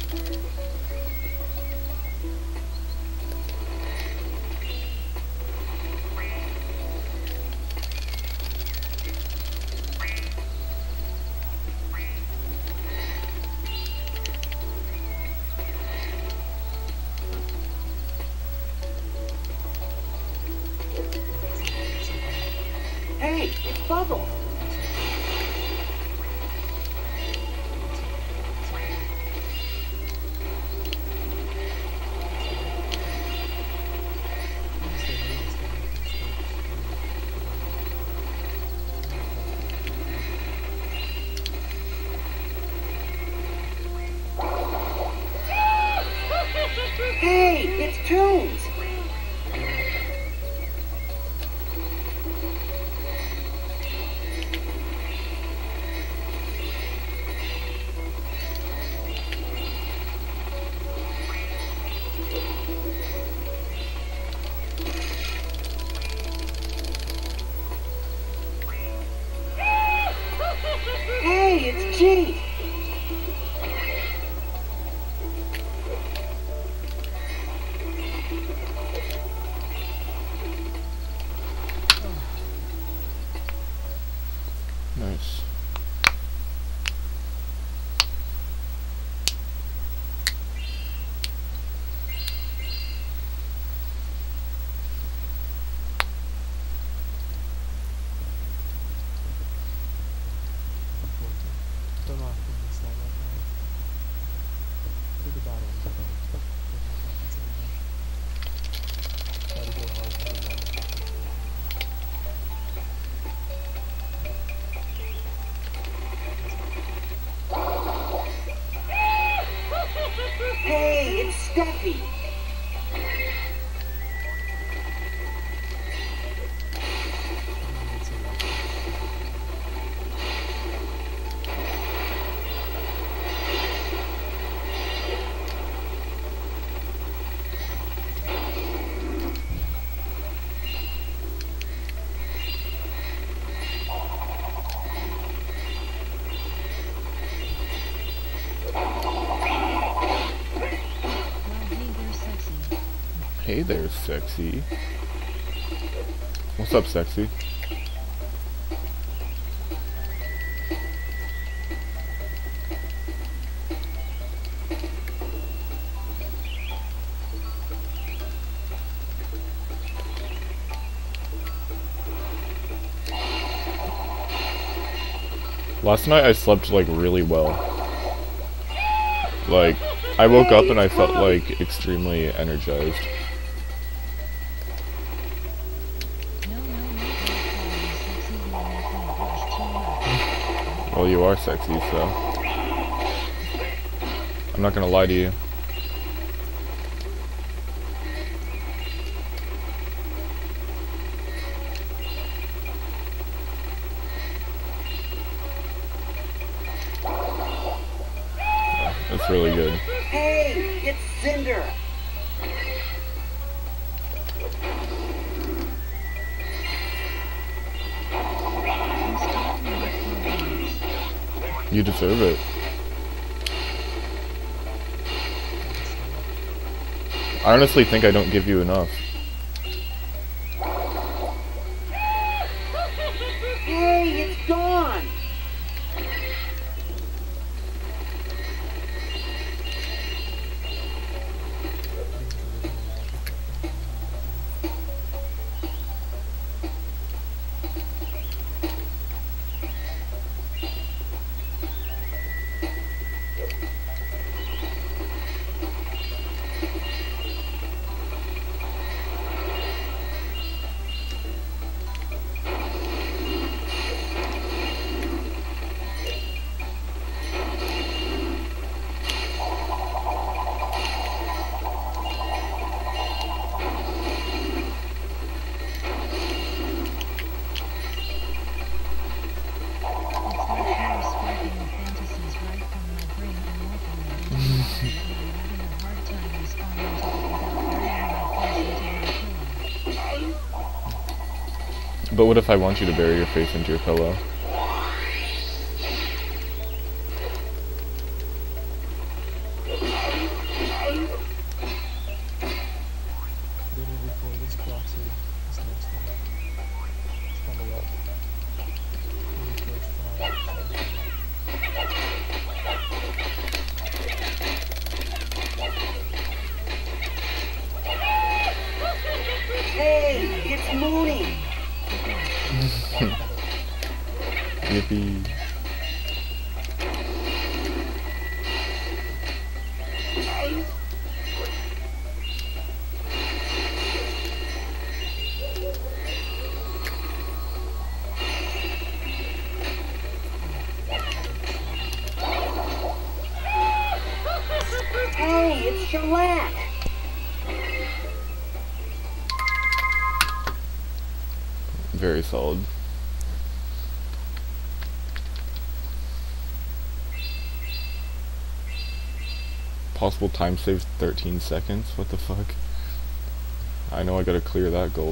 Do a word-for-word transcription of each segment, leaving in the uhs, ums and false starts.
Hey, it's Bubbles. Hey, it's Tunes. Hey, it's G. Nice. Hey, it's Steffi. Hey there, sexy. What's up, sexy? Last night I slept like really well. Like, I woke up and I felt like extremely energized. Well, you are sexy, so I'm not gonna lie to you. Yeah, that's really good. Hey, it's Cinder. You deserve it. I honestly think I don't give you enough. Hey, it's Dawn. But what if I want you to bury your face into your pillow? mooning. Yippee. Hey, it's shellac. Very solid. Possible time save thirteen seconds? What the fuck? I know I gotta clear that gold.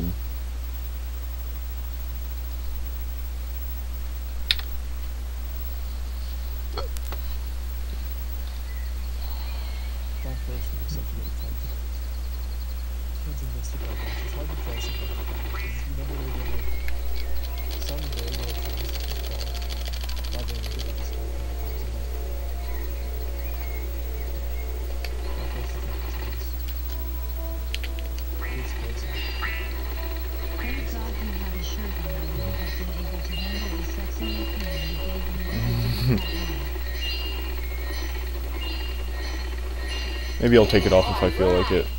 Maybe I'll take it off if I feel like it.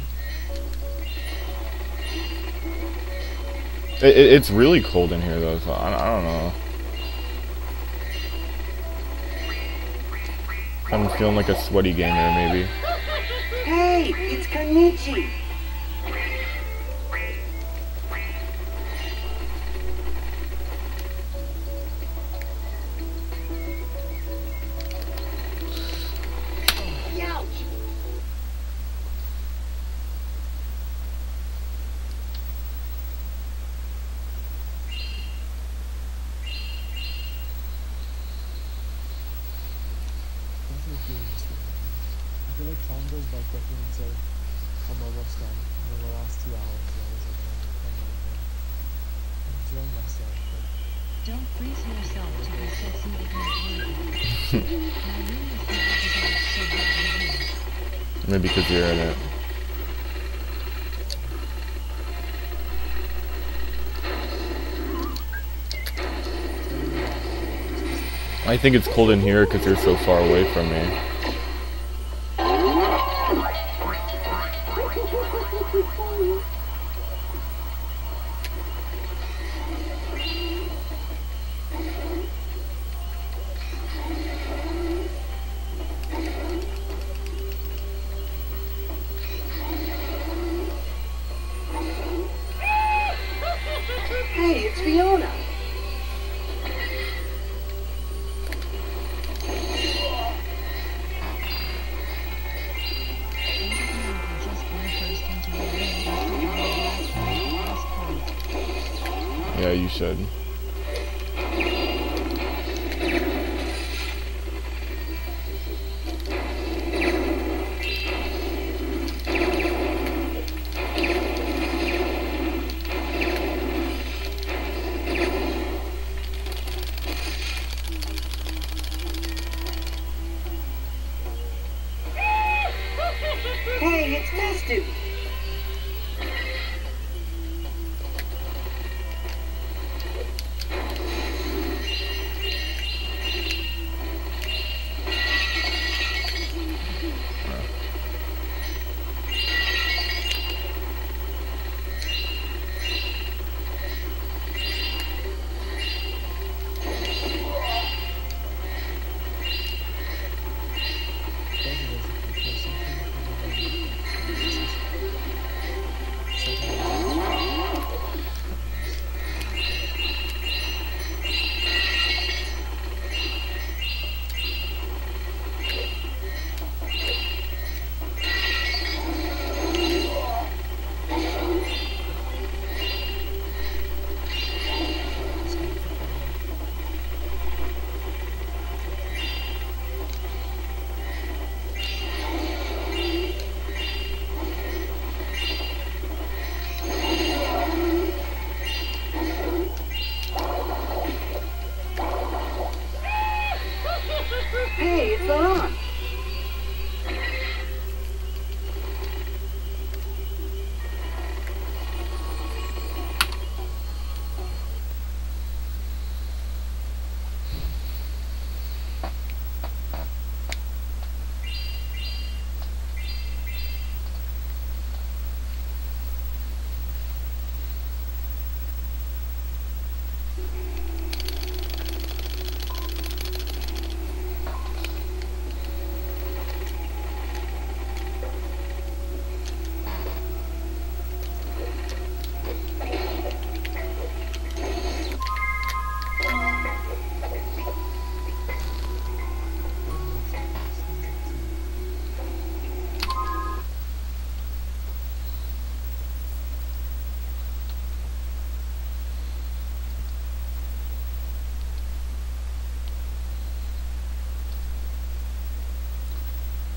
It, it it's really cold in here though, so I, I don't know. I'm feeling like a sweaty gamer maybe. Hey, it's Konichi. I feel like time goes by quickly until I'm almost done. And then the last two hours, I was like, oh, come on, man. I'm enjoying myself, but... Don't freeze yourself to be sexy ignorant. My room is the opposite of so bad. Maybe because you're in it. I think it's cold in here because you're so far away from me. Hey, it's Fiona. Yeah, you should. Hey, it's Mastu.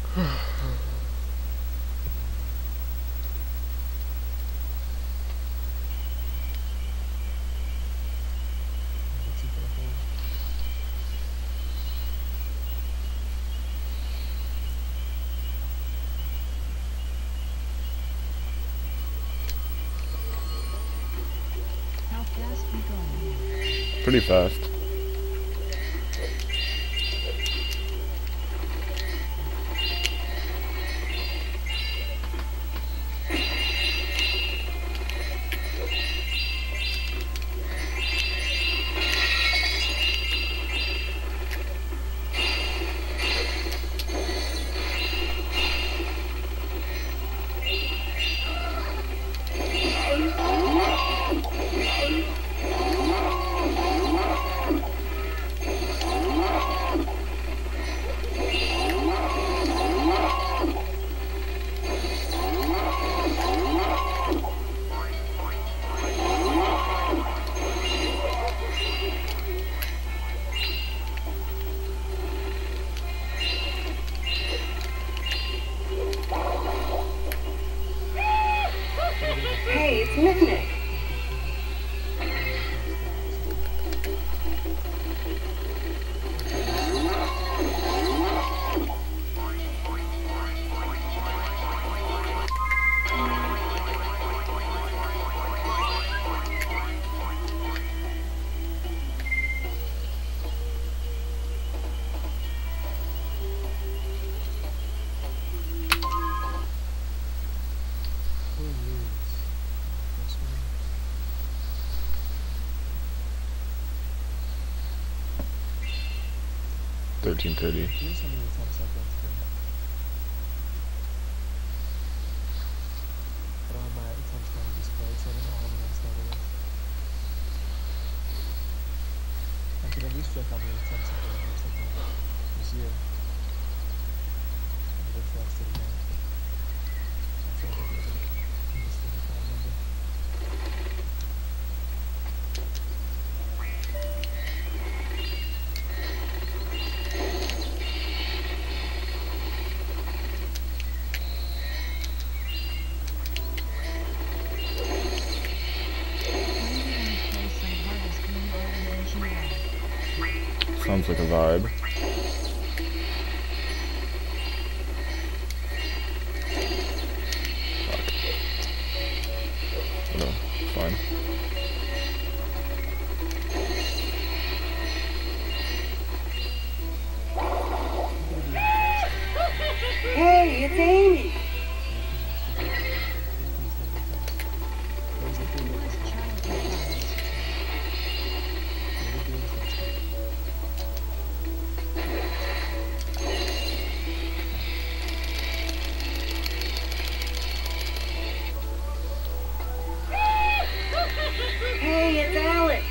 Let's see if I hold. How fast you going? Pretty fast. Hey, it's Nick Nick. Poor Lewis. This one. thirteen thirty. Here's how many attempts I've done today. I don't have my attempts counter displayed, so I don't know how many I started with. I could at least check how many attempts I've done or something this year. I'm interested in that. I feel like I could have been this thing if I remember. Sounds like a vibe. Fuck. No, fine. Hey, it's Amy. Hey, it's Alex.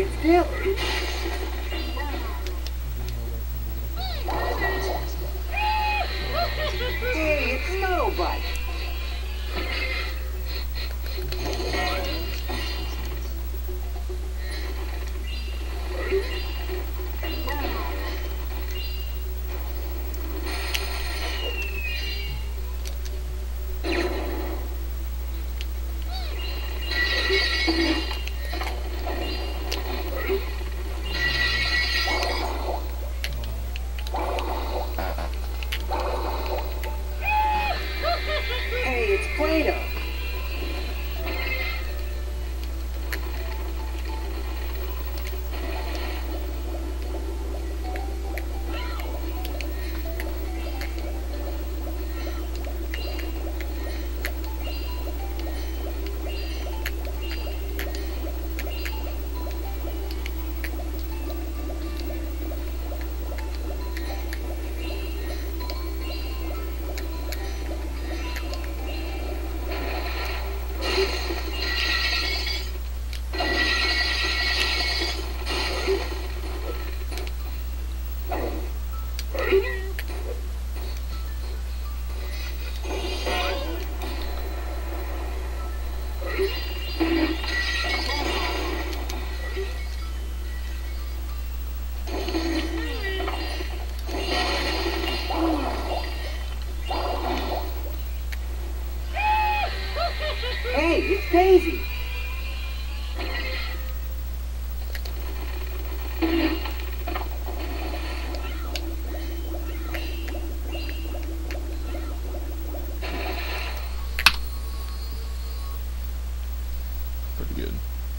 Hey, it's Bill. Hey, it's Snowbutt. Hey, it's Play-Doh. Hey, it's Daisy. Pretty good.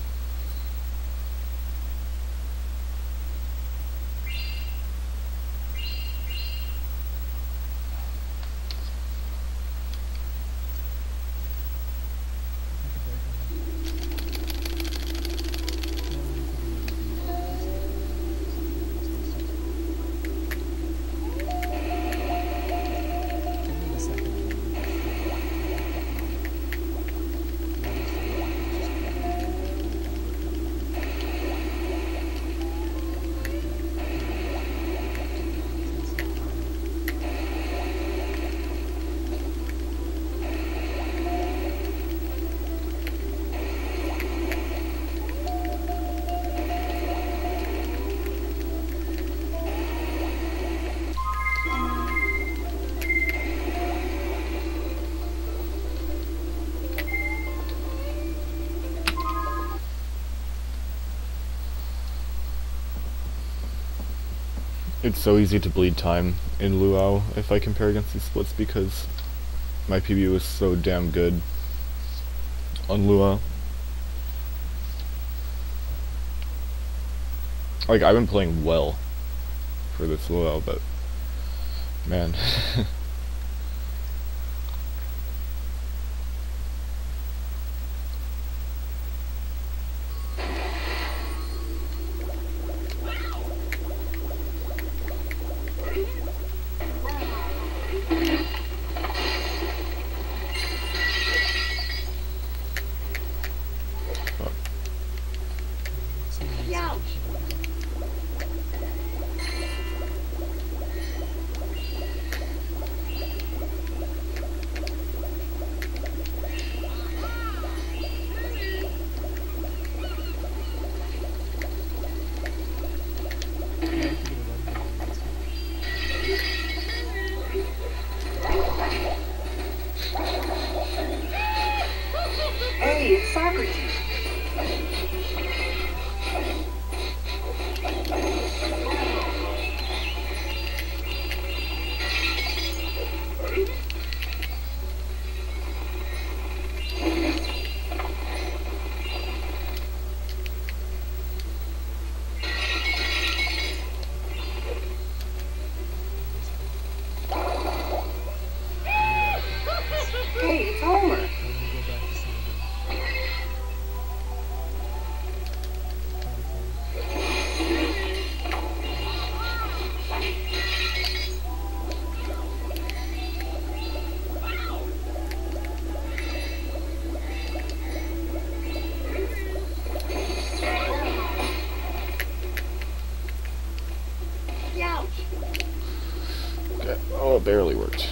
It's so easy to bleed time in Luau if I compare against these splits because my P B was so damn good on Luau. Like, I've been playing well for this Luau, but man. Hey, it's Socrates. Hey, it's Homer. barely worked.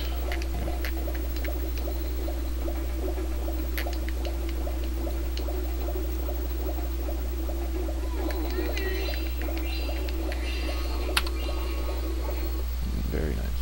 Very nice.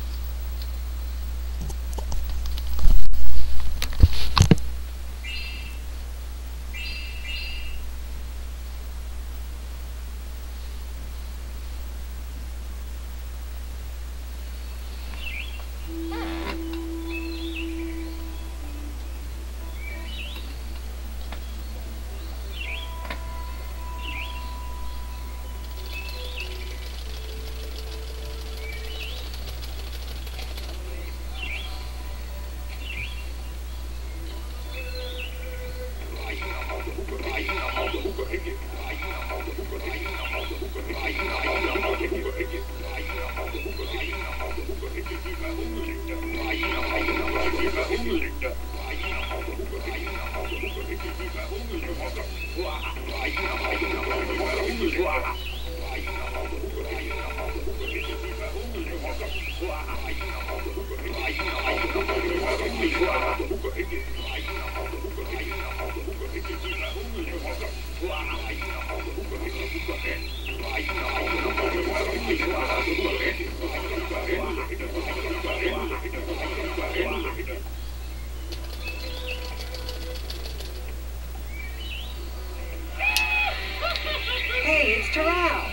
Hey, it's Terrell.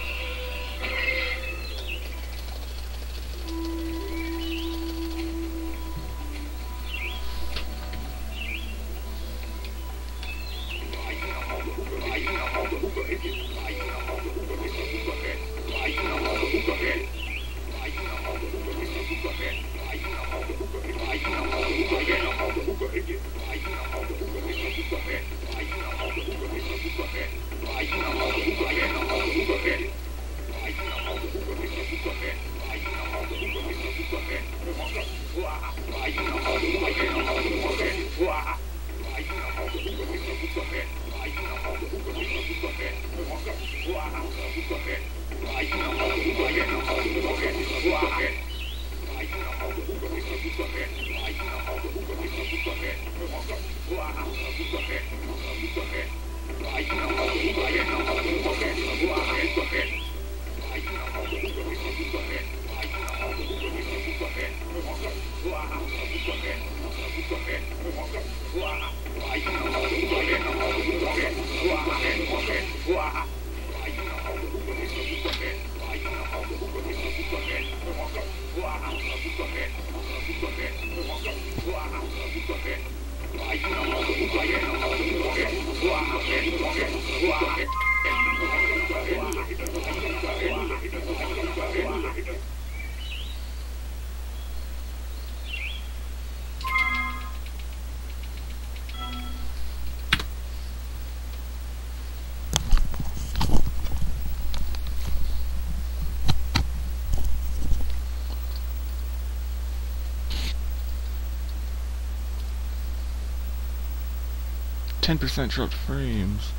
ten percent dropped frames.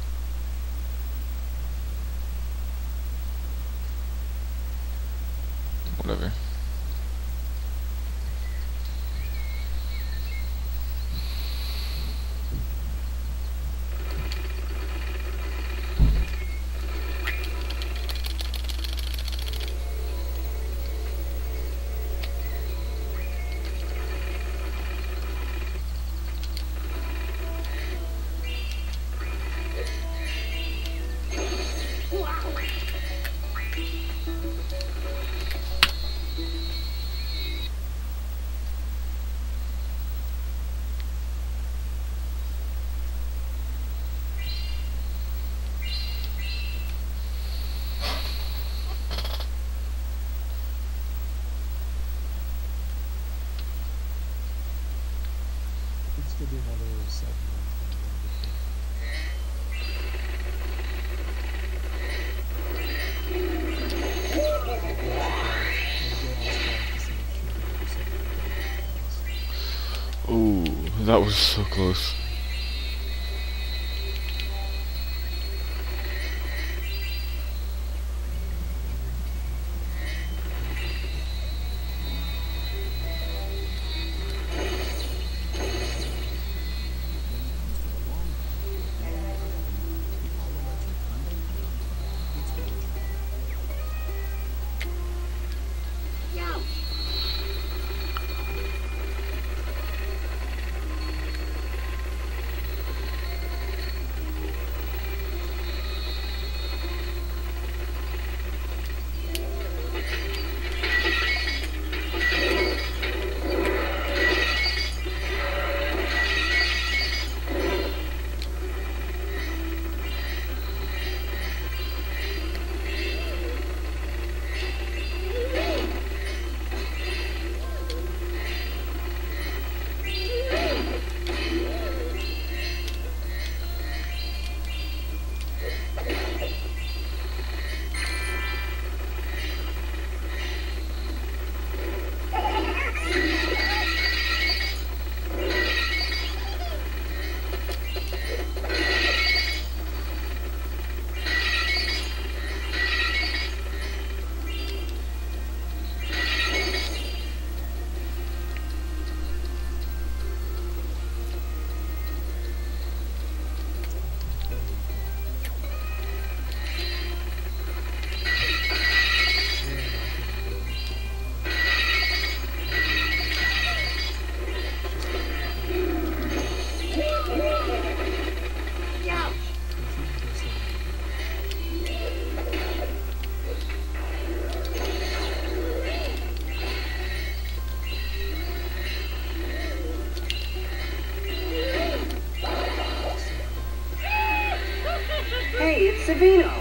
Whatever. This could be another segment. Ooh, that was so close. Vino.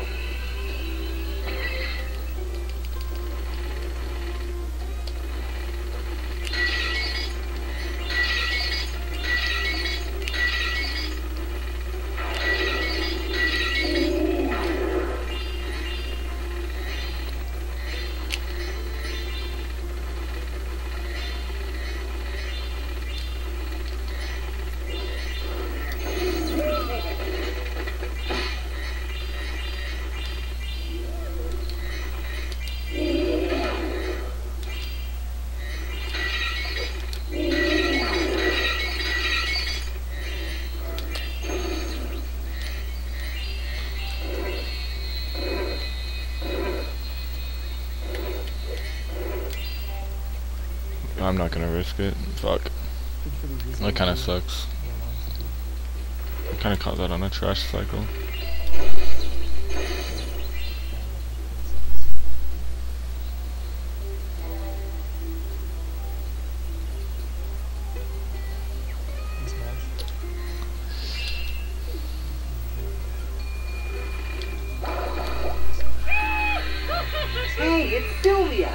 I'm not gonna risk it. Fuck. That kinda sucks. I kinda caught that on a trash cycle. Hey, it's Sylvia.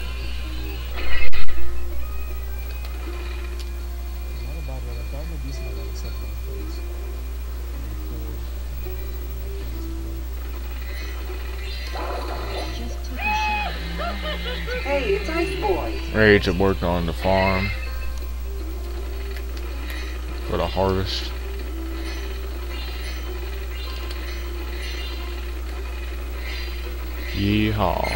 Not a bad one. I found a decent amount of stuff on the place. Just took a shower and now I'm ready to Hey, it's Ice Boy. Ready to work on the farm for the harvest. Yeehaw.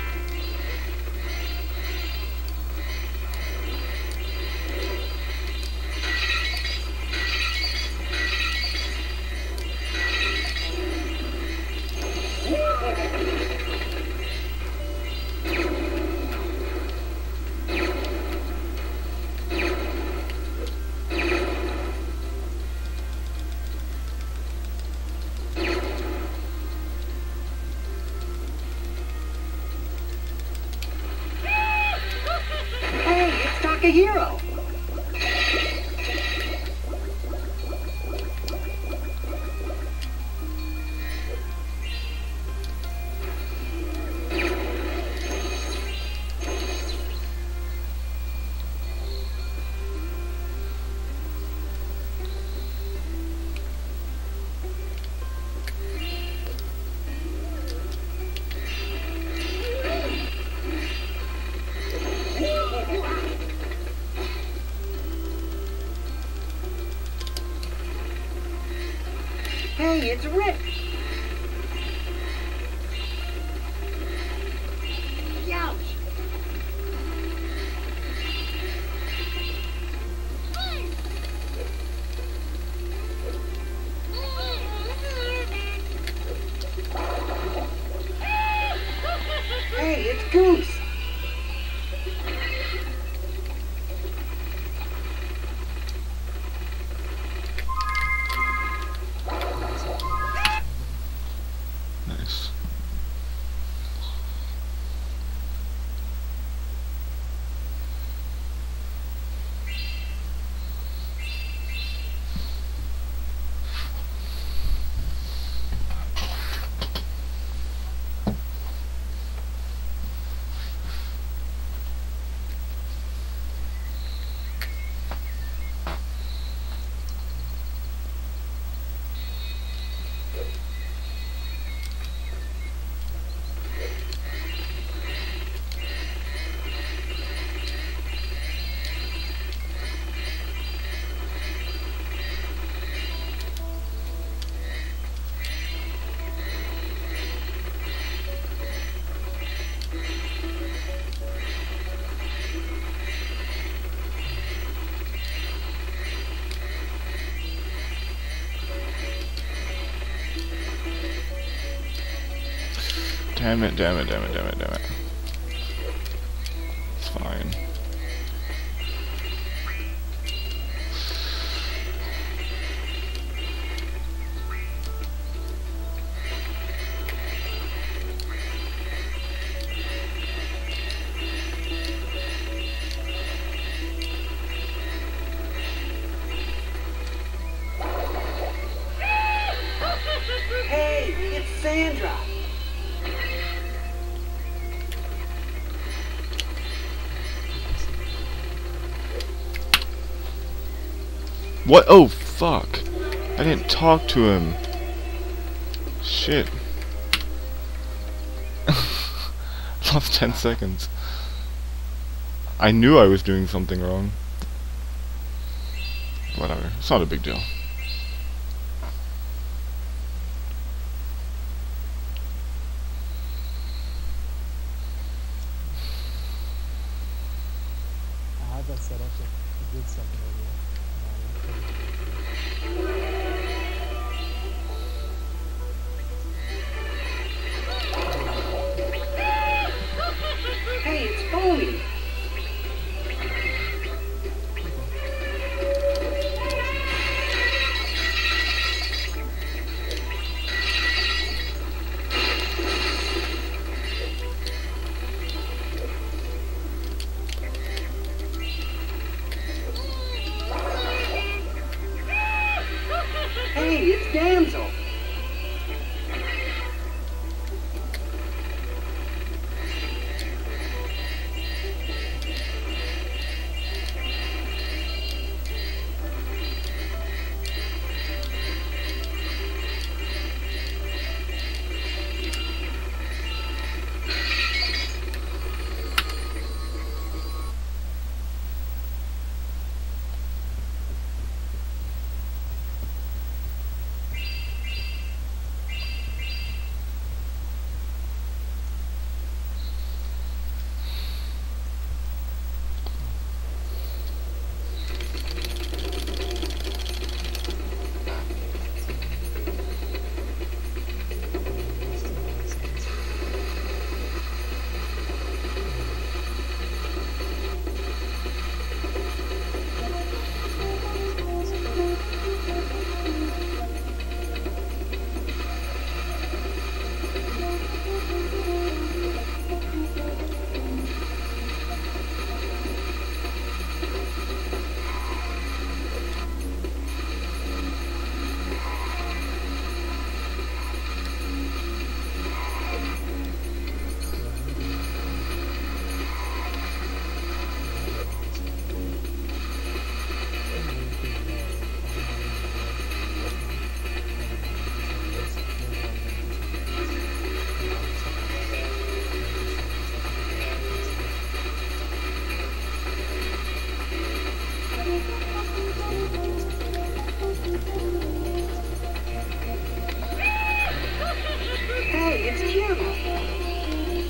A hero. Hey, it's Rick. Ouch. Hey, it's Goose. Nice. Damn it, damn it, damn it, damn it, damn it. It's fine. Hey, it's Sandra. What? Oh, fuck. I didn't talk to him. Shit. Lost ten seconds. I knew I was doing something wrong. Whatever. It's not a big deal. I had that set up like a good second earlier. Hey, it's Phony. Hey, it's Damsel. Hey, it's cute.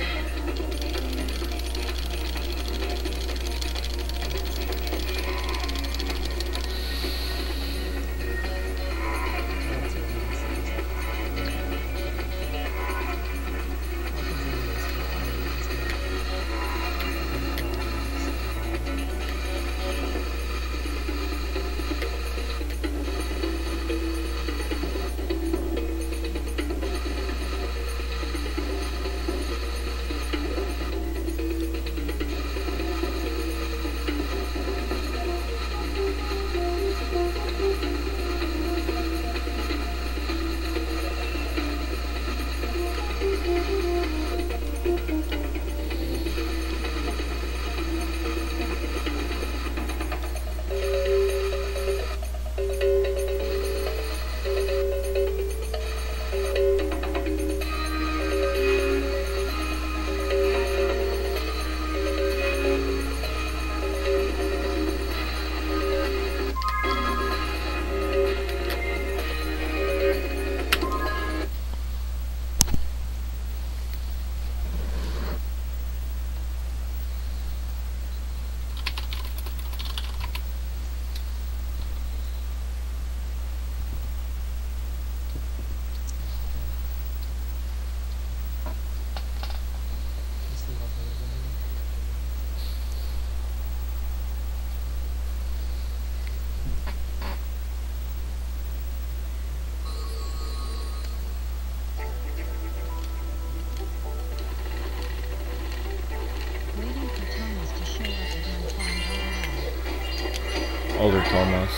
Older Thomas.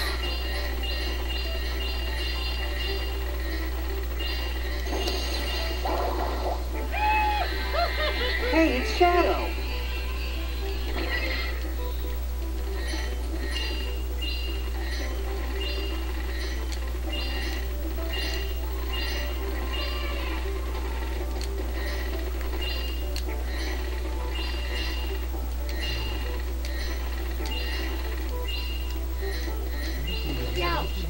shadow. Ouch.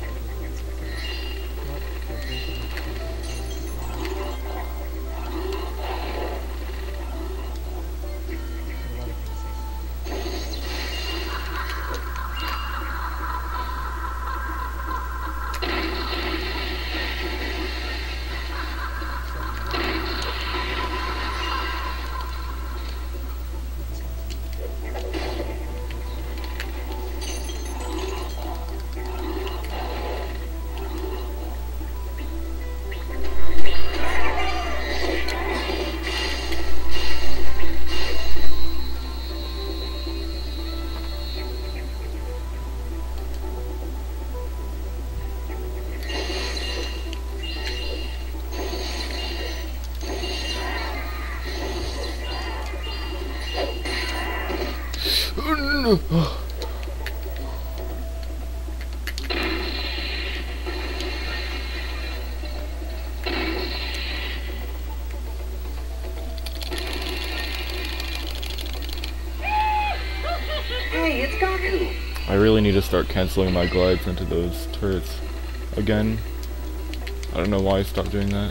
Hey, it's Gaku. I really need to start canceling my glides into those turrets again. I don't know why I stopped doing that.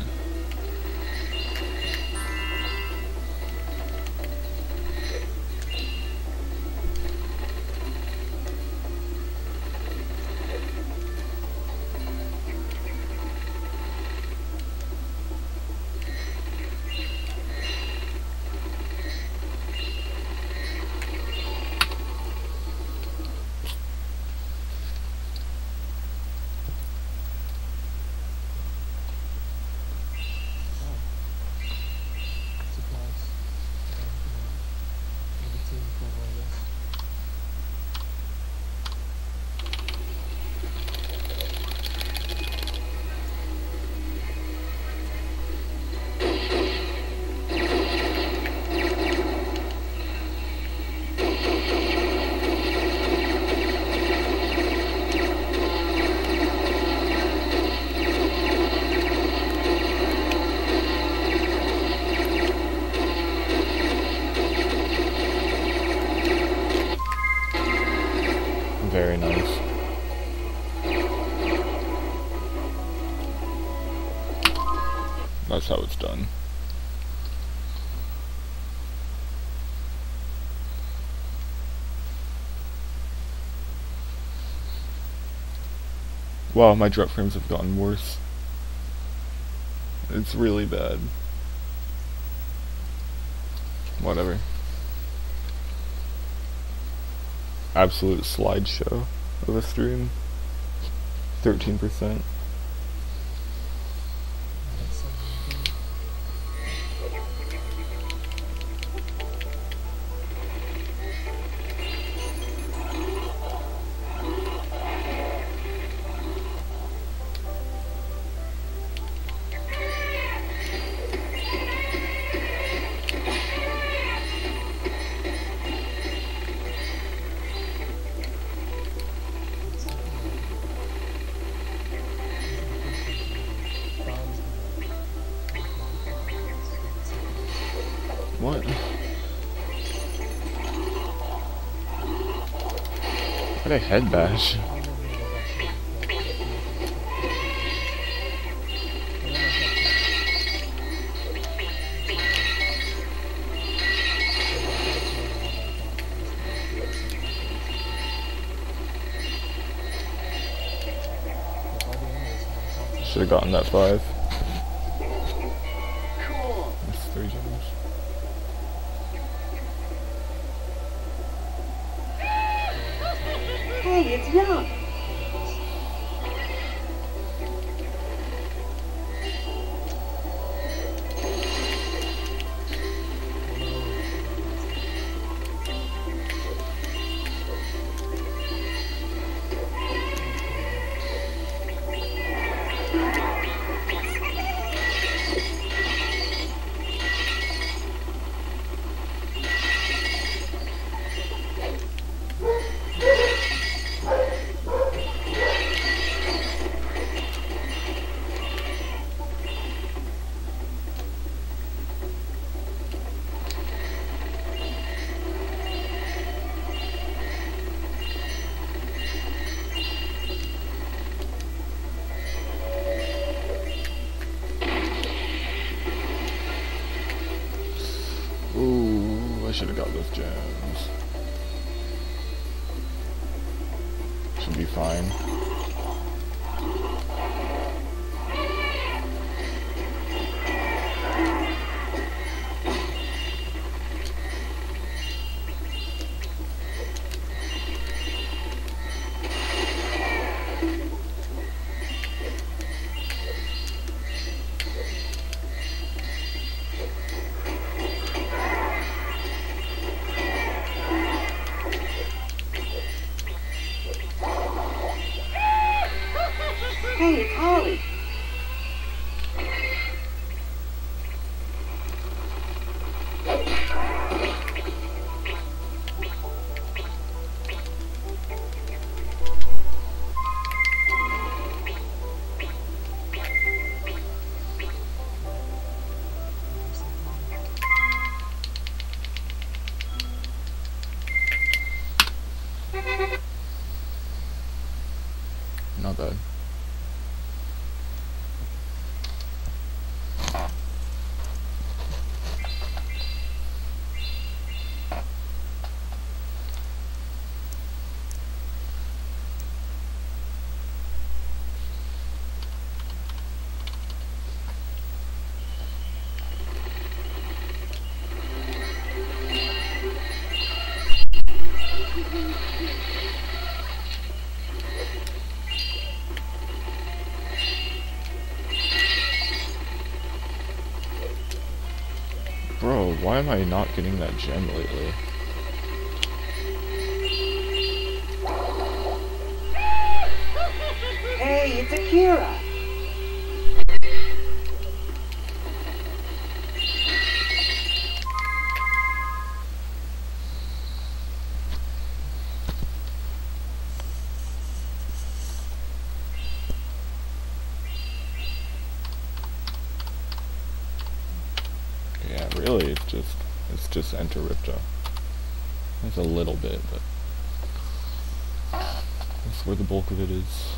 Very nice. That's how it's done. Wow, my drop frames have gotten worse. It's really bad. Whatever. Absolute slideshow of a stream. thirteen percent. What? What a head bash. Should have gotten that five. Cool. That's three gems. Hey, it's Young. should have got those gems. Should be fine. Hey, it's Holly. Not bad. Bro, why am I not getting that gem lately? Hey, it's Akira. Yeah, really, it's just, it's just enter Ripto. It's a little bit, but that's where the bulk of it is.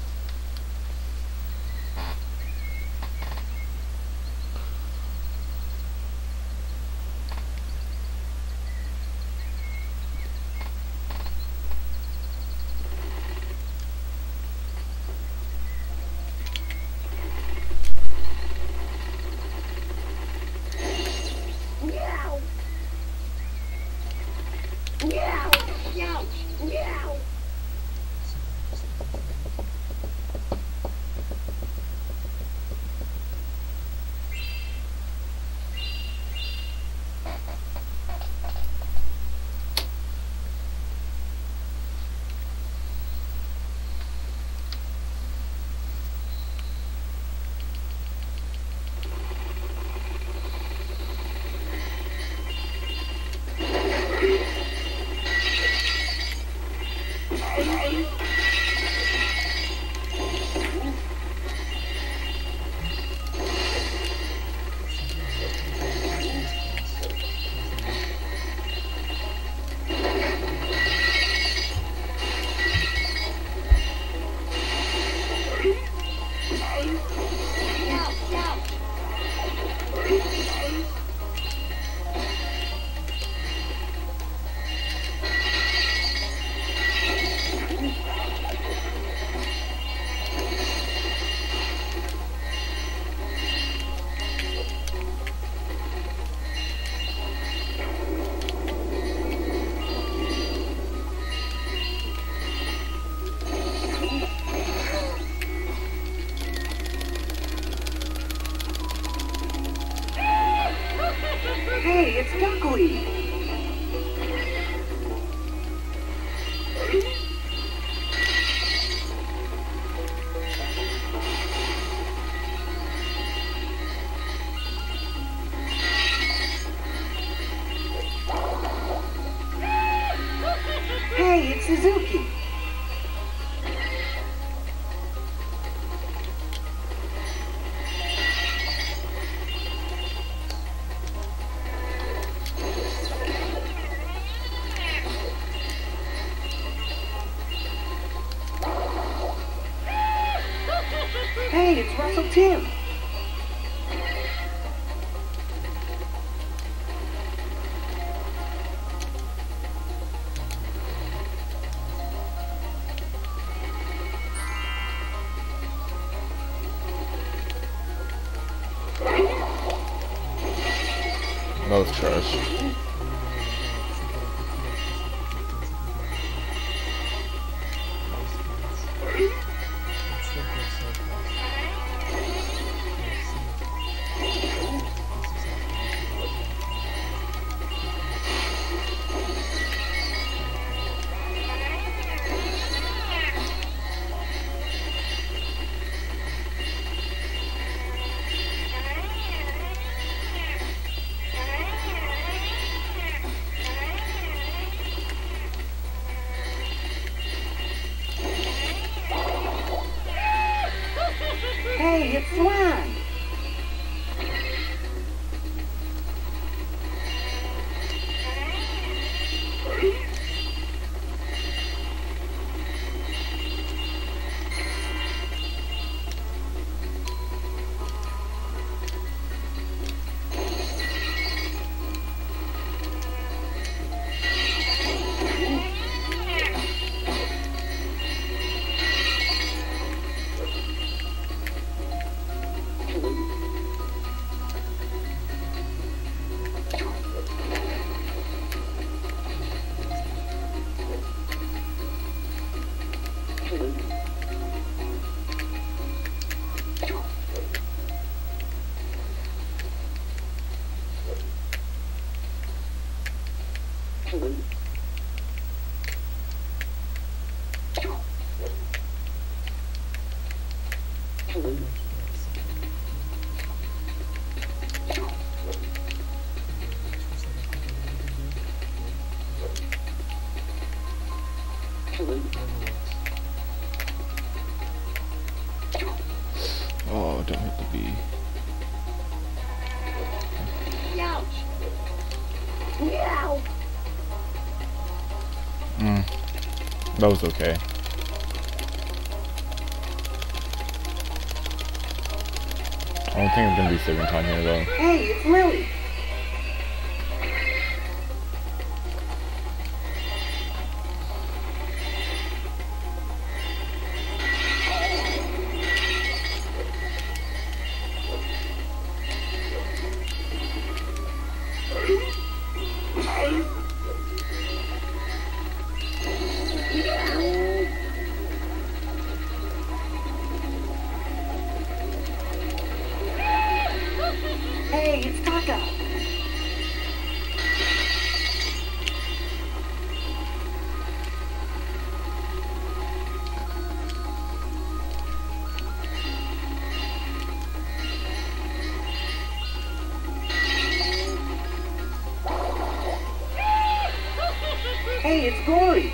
Meow. Meow. Meow. Meow. Hey, it's Duckweed! Hey, it's Suzuki! Hey, it's Russell Tim! That was trash. Hey, it's Swan! Oh, don't hit the B. Ouch! Meow! Hmm. That was okay. I don't think I'm gonna be saving time here though. Hey, it's Lily! Hey, it's Taka! Hey, it's Gory!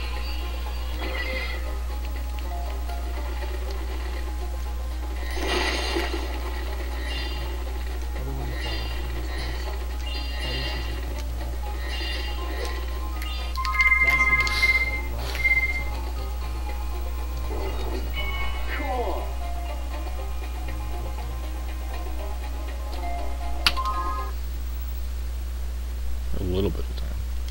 Cool! A little bit of time.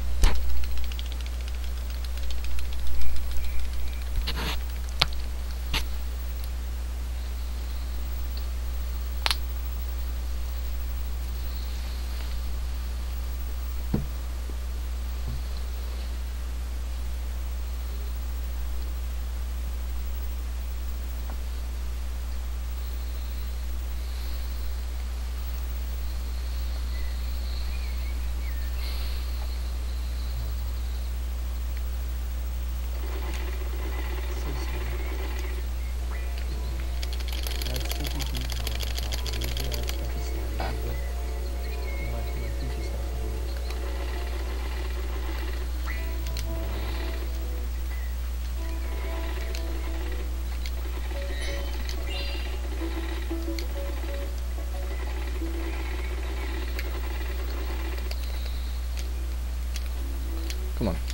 Come on.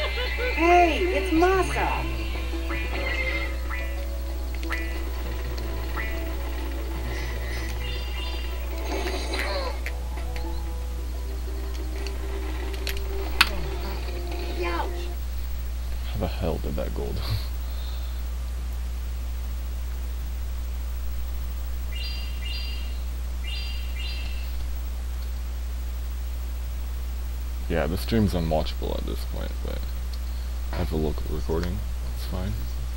Hey, it's Masa! Ouch! How the hell did that gold? Yeah, the stream's unwatchable at this point, but I have a local recording. It's fine.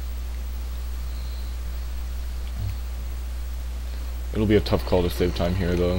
It'll be a tough call to save time here, though.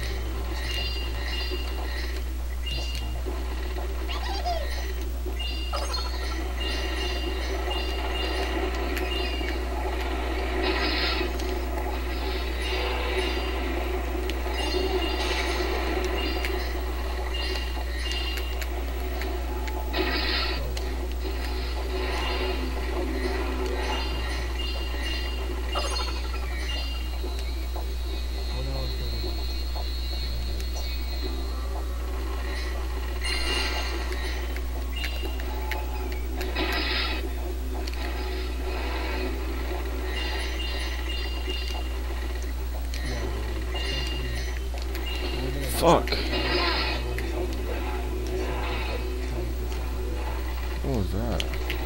Fuck. What was that?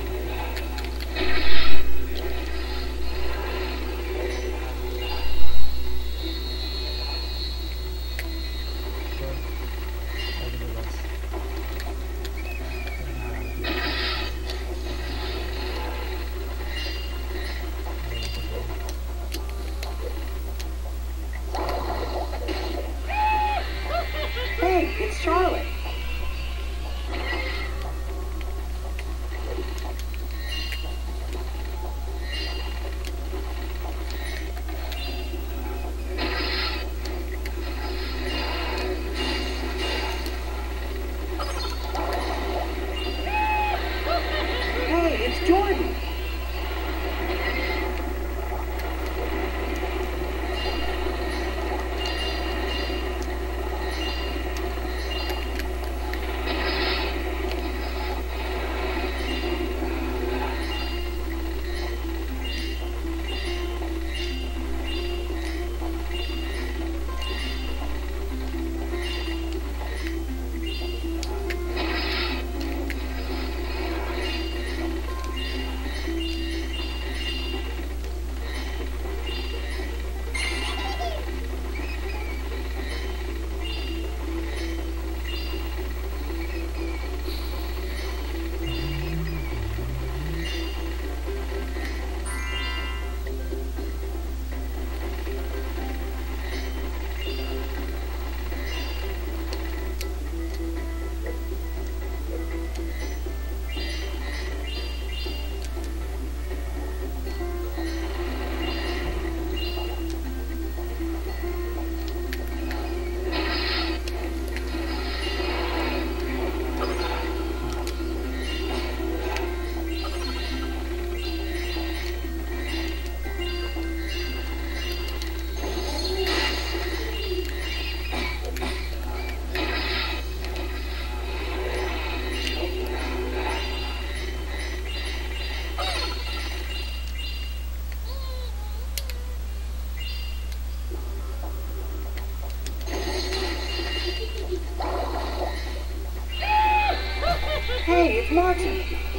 Hey, it's Charlotte. Hey, it's Jordan. Hey, it's Martin.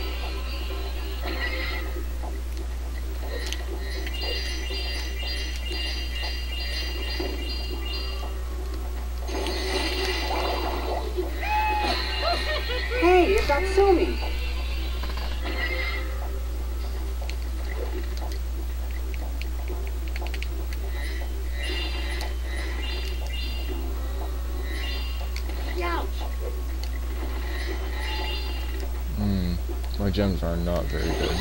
Hey, it's Atsumi. Ouch. Hmm. My gems are not very good.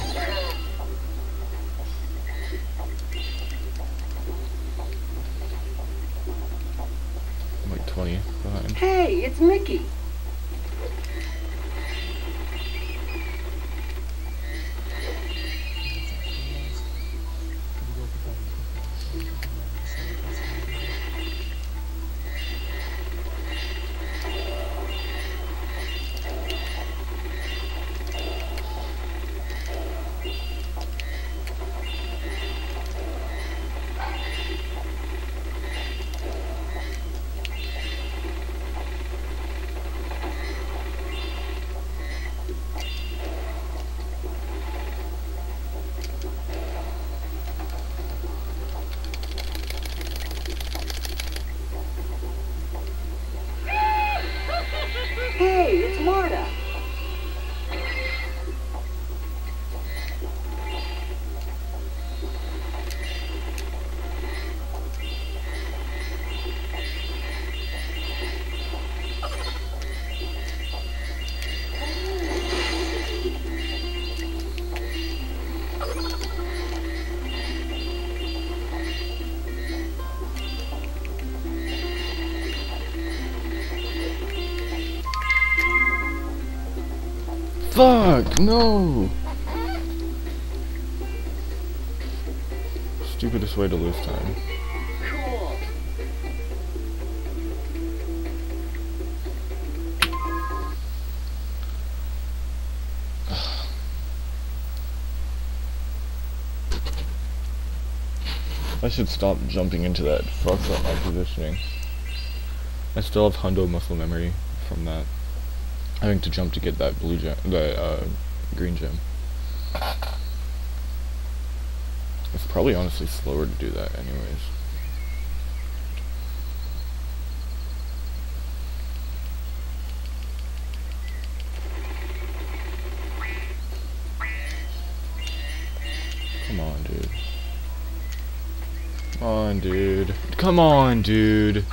I'm like twenty behind. Hey, it's Mickey. Fuck, no! Stupidest way to lose time. Cool. I should stop jumping into that. Fucks up my positioning. I still have hundo muscle memory from that. Having to jump to get that blue gem, the uh, green gem. It's probably honestly slower to do that anyways. Come on, dude. Come on, dude. Come on, dude.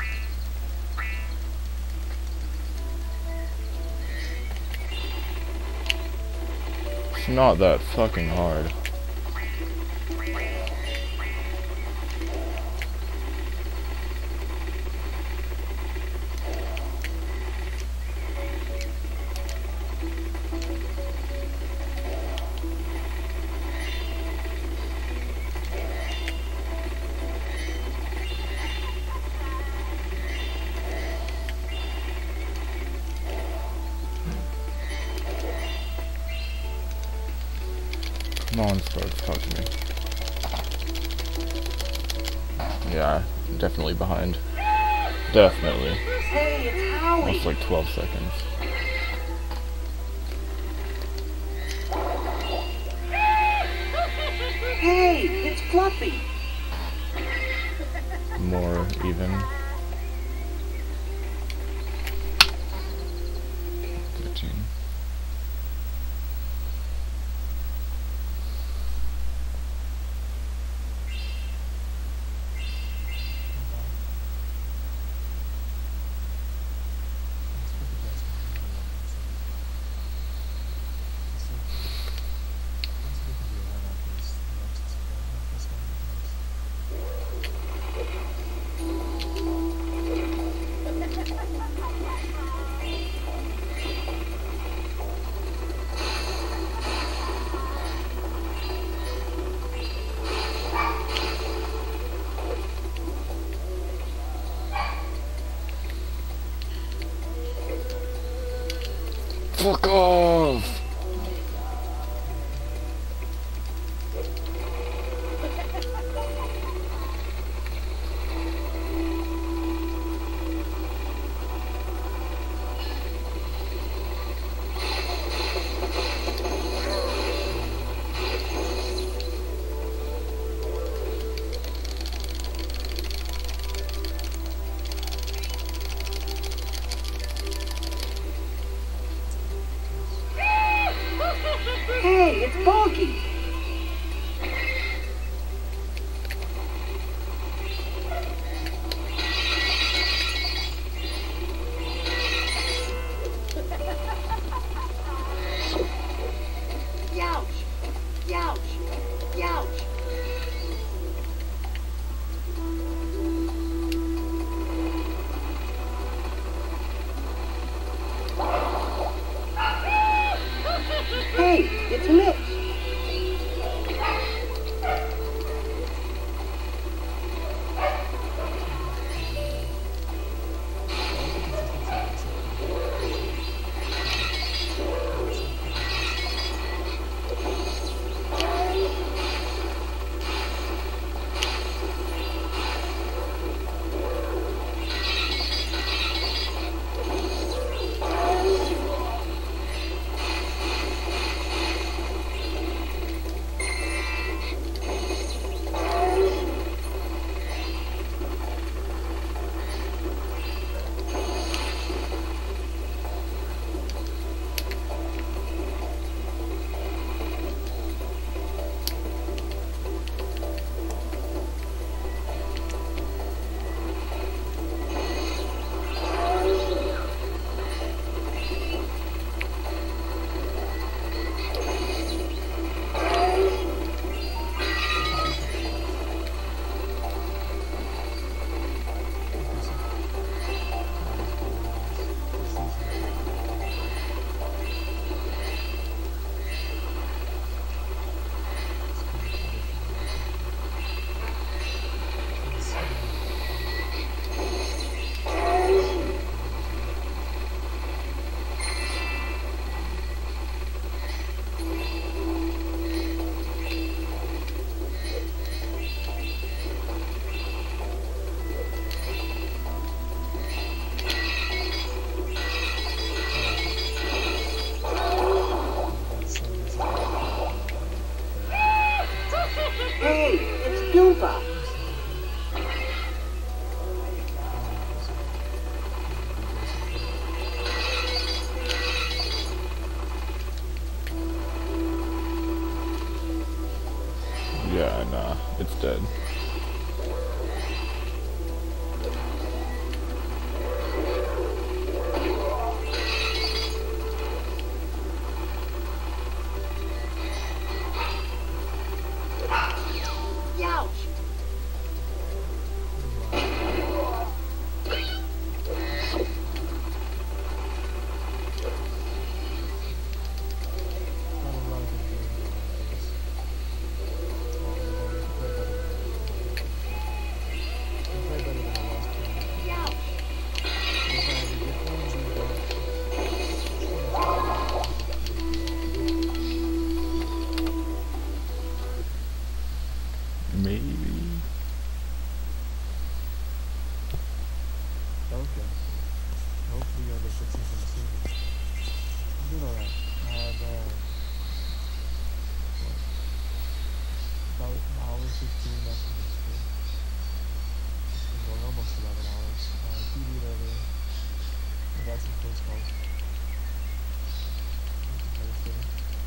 It's not that fucking hard. Come on, Starks, talk to me. Yeah, definitely behind. Definitely. Hey, it's Howie. Almost like twelve seconds. Hey, it's Fluffy. More even. thirteen. Fuck off! Hey, it's Boggy. Youch! Youch! Youch! Hey, it's Mitch. over. Yeah, nah, it's dead. Youch. Maybe. Okay. Hopefully you'll get something soon. I'm doing alright. I have, uh, what? About an hour fifteen left in this stream. It's been going almost eleven hours. Uh, P D'd earlier. I got some close calls. Devastating.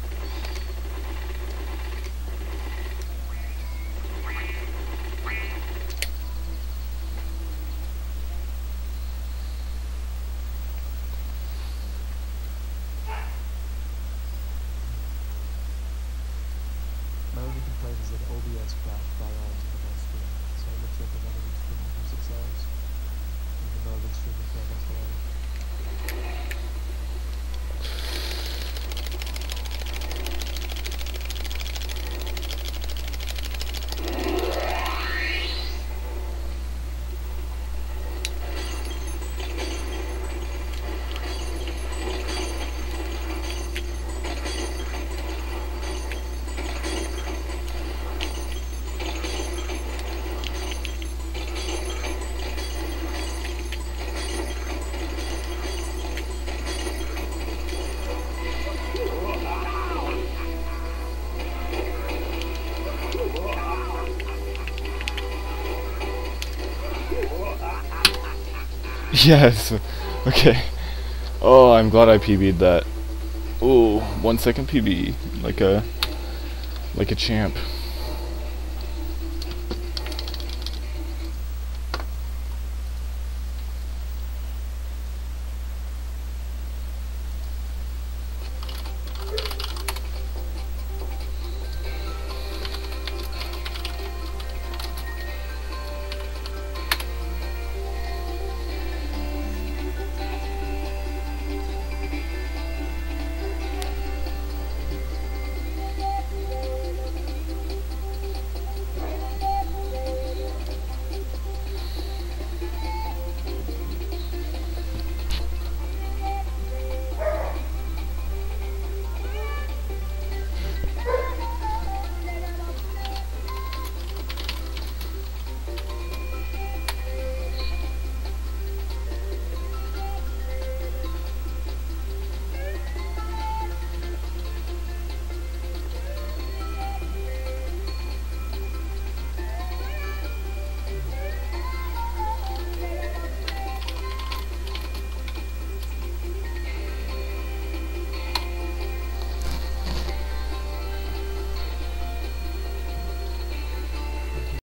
My only complaint is that O B S crashed five hours into my stream, so it looks like I'm not even streaming for six hours, even though I've been streaming for almost eleven. Yes. Okay. Oh, I'm glad I P B'd that. Ooh, one second P B, like a, like a champ.